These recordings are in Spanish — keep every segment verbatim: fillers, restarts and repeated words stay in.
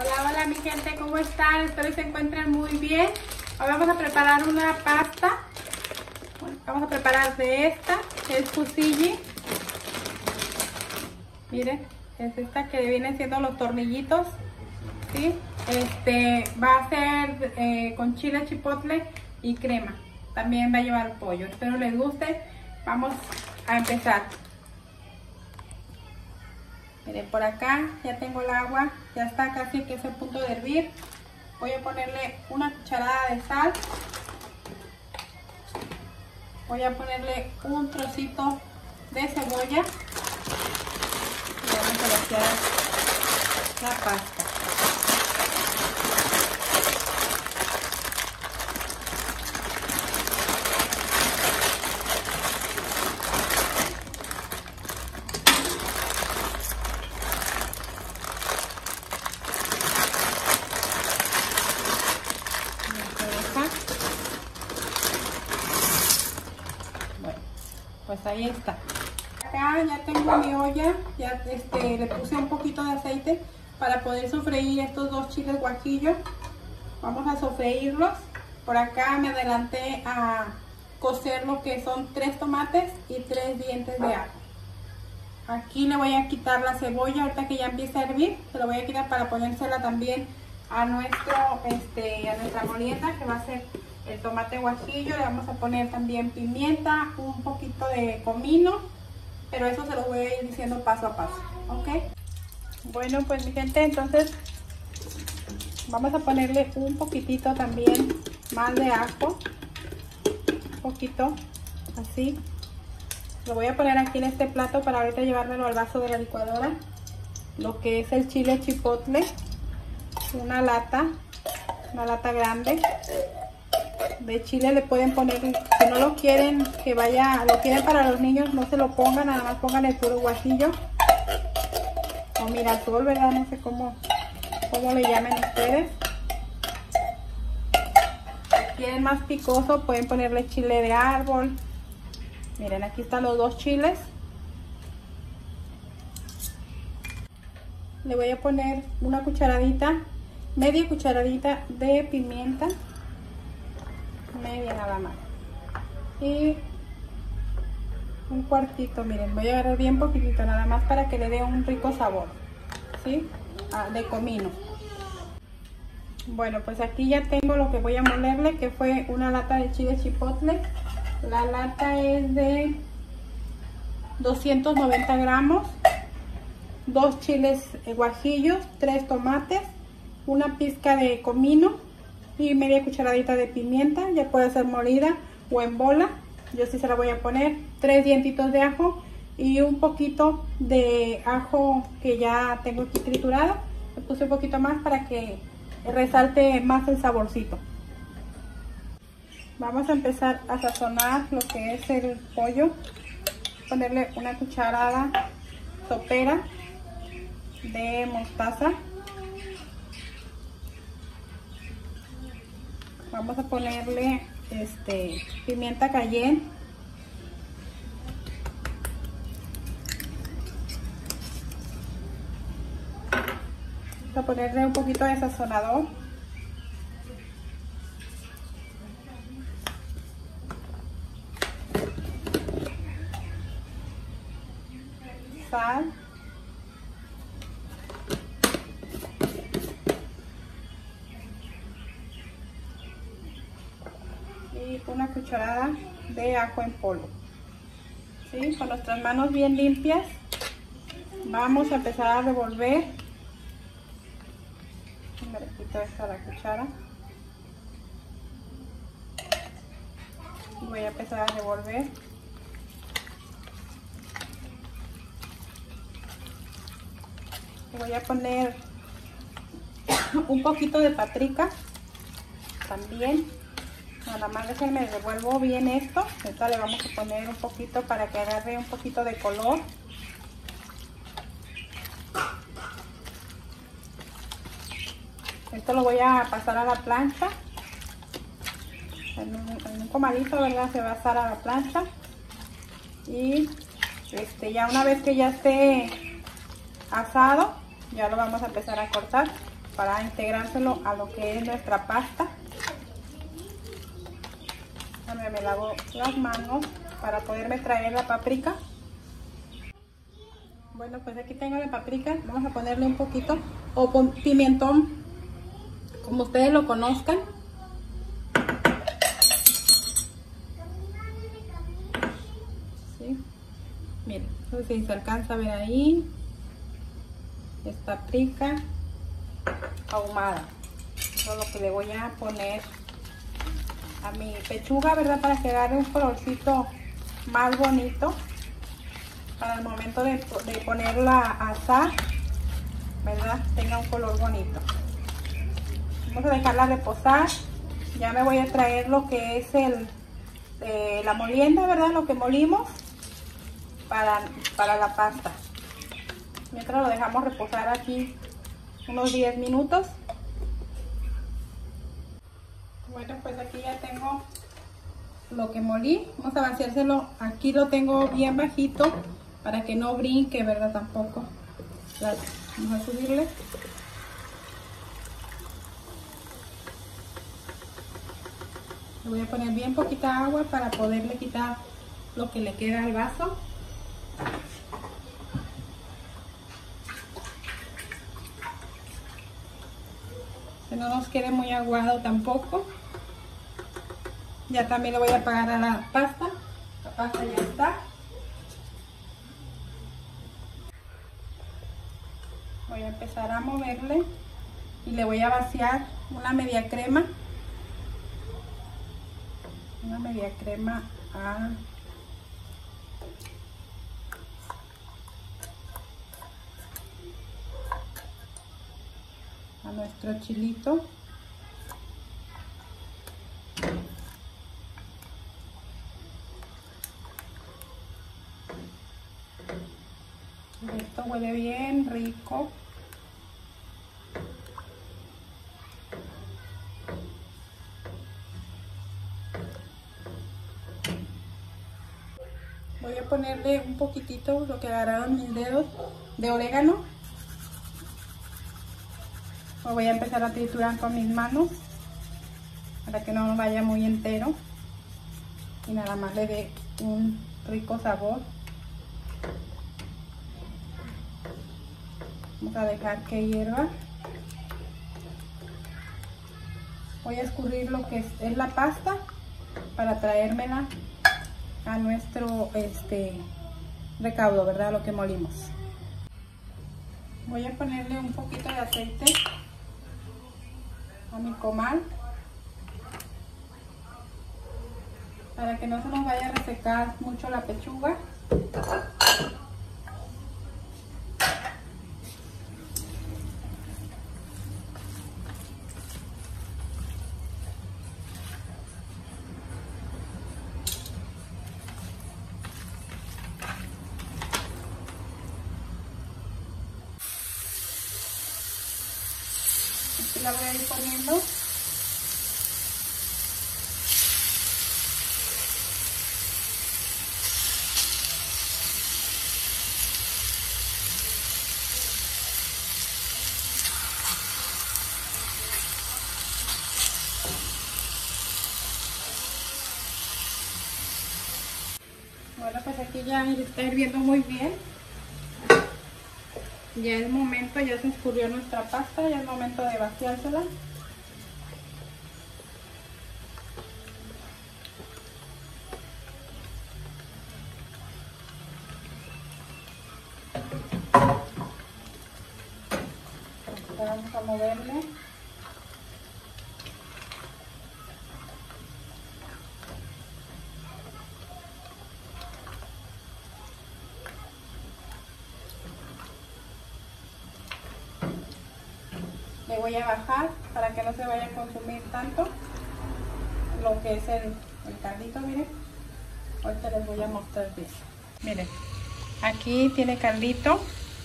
Hola, hola mi gente, ¿cómo están? Espero que se encuentren muy bien. Hoy vamos a preparar una pasta. Bueno, vamos a preparar de esta, que es fusilli. Miren, es esta que vienen siendo los tornillitos, ¿sí? Este va a ser eh, con chile chipotle y crema. También va a llevar pollo. Espero les guste. Vamos a empezar. Miren, por acá ya tengo el agua, ya está casi que es el punto de hervir. Voy a ponerle una cucharada de sal. Voy a ponerle un trocito de cebolla. Y vamos a vaciar la pasta. Pues ahí está. Acá ya tengo mi olla, ya este, le puse un poquito de aceite para poder sofreír estos dos chiles guajillos. Vamos a sofreírlos. Por acá me adelanté a cocer lo que son tres tomates y tres dientes de ajo. Aquí le voy a quitar la cebolla, ahorita que ya empieza a hervir, se lo voy a quitar para ponérsela también a, nuestro, este, a nuestra molienda, que va a ser el tomate guajillo. Le vamos a poner también pimienta, un poquito de comino, pero eso se lo voy a ir diciendo paso a paso, ¿ok? Bueno, pues mi gente, entonces vamos a ponerle un poquitito también más de ajo, un poquito, así. Lo voy a poner aquí en este plato para ahorita llevármelo al vaso de la licuadora. Lo que es el chile chipotle, una lata, una lata grande de chile. Le pueden poner, si no lo quieren que vaya, lo quieren para los niños, no se lo pongan, nada más pongan el puro guajillo o mirasol, ¿verdad? No sé cómo, cómo le llamen ustedes. Si quieren más picoso, pueden ponerle chile de árbol. Miren, aquí están los dos chiles. Le voy a poner una cucharadita, media cucharadita de pimienta. Media nada más. Y un cuartito, miren, voy a agarrar bien poquitito, nada más para que le dé un rico sabor, ¿sí? Ah, de comino. Bueno, pues aquí ya tengo lo que voy a molerle, que fue una lata de chile chipotle. La lata es de doscientos noventa gramos, dos chiles guajillos, tres tomates, una pizca de comino y media cucharadita de pimienta. Ya puede ser molida o en bola, yo sí se la voy a poner. Tres dientitos de ajo y un poquito de ajo que ya tengo aquí triturado. Le puse un poquito más para que resalte más el saborcito. Vamos a empezar a sazonar lo que es el pollo. Ponerle una cucharada sopera de mostaza. Vamos a ponerle este, pimienta cayenne. Vamos a ponerle un poquito de sazonador. Sal. Y una cucharada de ajo en polvo. ¿Sí? Con nuestras manos bien limpias vamos a empezar a revolver. Me le quito esta a la cuchara. Voy a empezar a revolver. Voy a poner un poquito de paprika también. Nada más déjenme revuelvo bien esto. Ahorita le vamos a poner un poquito para que agarre un poquito de color. Esto lo voy a pasar a la plancha. En un, en un comalito, ¿verdad? Se va a pasar a la plancha. Y este, ya una vez que ya esté asado, ya lo vamos a empezar a cortar para integrárselo a lo que es nuestra pasta. Ahora me lavo las manos para poderme traer la paprika. Bueno, pues aquí tengo la paprika. Vamos a ponerle un poquito, o con pimentón, como ustedes lo conozcan. ¿Sí? Miren, no sé si se alcanza a ver ahí. Es paprika ahumada. Eso es lo que le voy a poner a mi pechuga, ¿verdad? Para que agarre un colorcito más bonito para el momento de, de ponerla a asar, ¿verdad? Tenga un color bonito. Vamos a dejarla reposar. Ya me voy a traer lo que es el eh, la molienda, ¿verdad? Lo que molimos para, para la pasta. Mientras lo dejamos reposar aquí unos diez minutos. Bueno, pues aquí ya tengo lo que molí. Vamos a vaciárselo. Aquí lo tengo bien bajito para que no brinque, ¿verdad? Tampoco. Vamos a subirle. Le voy a poner bien poquita agua para poderle quitar lo que le queda al vaso. Que no nos quede muy aguado tampoco. Ya también le voy a apagar a la pasta. La pasta ya está. Voy a empezar a moverle y le voy a vaciar una media crema. Una media crema a, a nuestro chilito. Esto huele bien rico. Voy a ponerle un poquitito, lo que agarraron mis dedos, de orégano. Lo voy a empezar a triturar con mis manos para que no vaya muy entero y nada más le dé un rico sabor. Vamos a dejar que hierva. Voy a escurrir lo que es, es la pasta para traérmela a nuestro este recaudo, ¿verdad? Lo que molimos. Voy a ponerle un poquito de aceite a mi comal para que no se nos vaya a resecar mucho la pechuga. La voy a ir poniendo. Bueno, pues aquí ya está hirviendo muy bien. Ya es momento, ya se escurrió nuestra pasta, ya es momento de vaciársela. Vamos a moverle. Le voy a bajar para que no se vaya a consumir tanto lo que es el, el caldito. Miren, ahorita les voy a mostrar bien. Miren, aquí tiene caldito,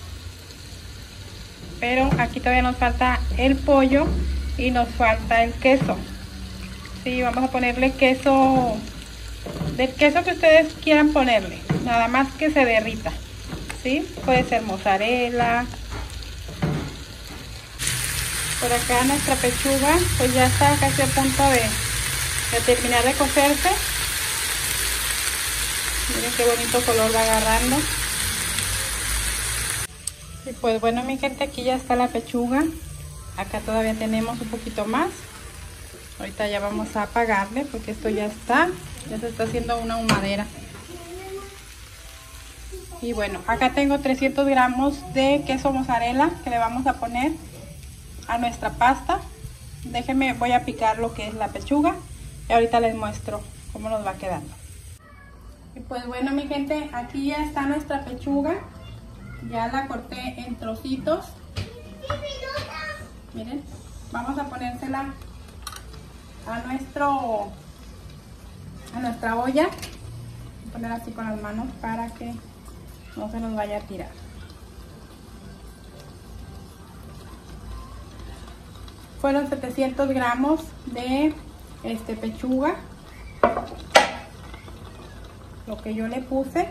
pero aquí todavía nos falta el pollo y nos falta el queso. Sí, vamos a ponerle queso, del queso que ustedes quieran ponerle, nada más que se derrita. Sí, puede ser mozzarella. Por acá nuestra pechuga pues ya está casi a punto de, de terminar de cocerse. Miren qué bonito color va agarrando. Y pues bueno, mi gente, aquí ya está la pechuga. Acá todavía tenemos un poquito más. Ahorita ya vamos a apagarle porque esto ya está, ya se está haciendo una humadera. Y bueno, acá tengo trescientos gramos de queso mozzarella que le vamos a poner a nuestra pasta. Déjenme, voy a picar lo que es la pechuga y ahorita les muestro cómo nos va quedando. Y pues bueno, mi gente, aquí ya está nuestra pechuga. Ya la corté en trocitos. Miren, vamos a ponérsela a nuestro a nuestra olla. Voy a poner así con las manos para que no se nos vaya a tirar. Fueron setecientos gramos de este pechuga, lo que yo le puse.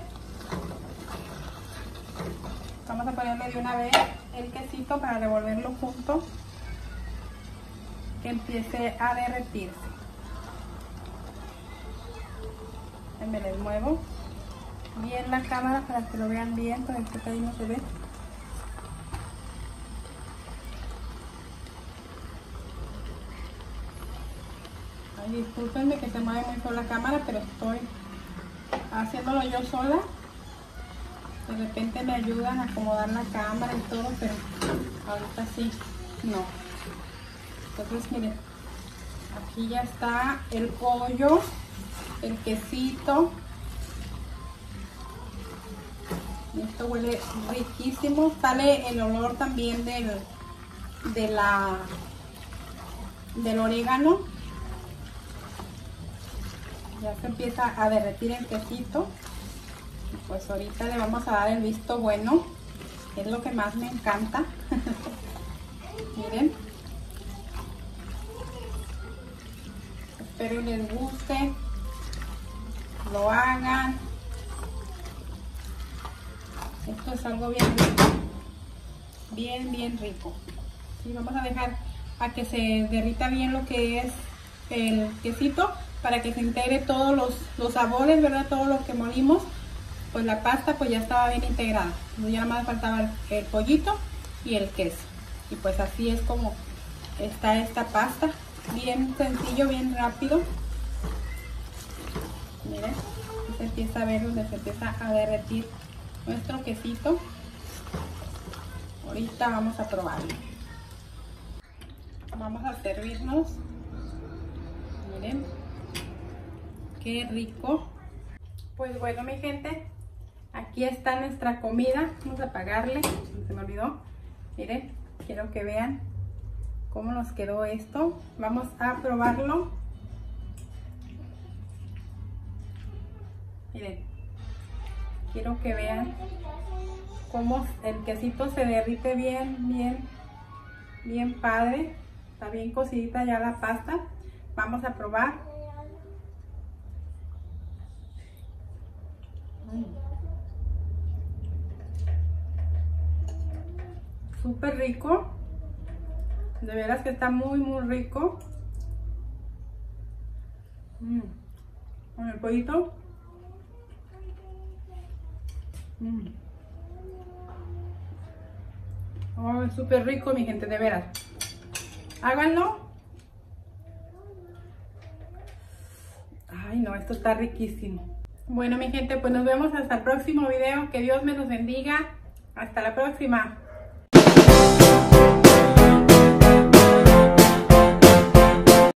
Vamos a ponerle de una vez el quesito para revolverlo junto, que empiece a derretirse. Me les muevo bien la cámara para que lo vean bien, porque que ahí no se ve. Ay, discúlpenme que se mueve muy sola la cámara, pero estoy haciéndolo yo sola. De repente me ayudan a acomodar la cámara y todo, pero ahorita sí, no. Entonces miren, aquí ya está el pollo, el quesito. Esto huele riquísimo. Sale el olor también del, de la, del orégano. Ya se empieza a derretir el quesito. Y pues ahorita le vamos a dar el visto bueno. Es lo que más me encanta. Miren. Espero les guste. Lo hagan. Esto es algo bien rico. Bien, bien rico. Y vamos a dejar a que se derrita bien lo que es el quesito, para que se integre todos los, los sabores, ¿verdad? Todo lo que molimos. Pues la pasta pues ya estaba bien integrada. Entonces ya nada más faltaba el, el pollito y el queso. Y pues así es como está esta pasta. Bien sencillo, bien rápido. Miren, se empieza a ver donde se empieza a derretir nuestro quesito. Ahorita vamos a probarlo. Vamos a servirnos. Miren, qué rico. Pues bueno, mi gente, aquí está nuestra comida. Vamos a apagarle, se me olvidó. Miren, quiero que vean cómo nos quedó esto. Vamos a probarlo. Miren, quiero que vean cómo el quesito se derrite bien, bien, bien padre. Está bien cocidita ya la pasta. Vamos a probar. Mm. Súper rico. De veras que está muy, muy rico. Mm. Con el pollito. Mm. Oh, es súper rico, mi gente, de veras. Háganlo. Ay, no, esto está riquísimo. Bueno, mi gente, pues nos vemos hasta el próximo video. Que Dios me los bendiga. Hasta la próxima.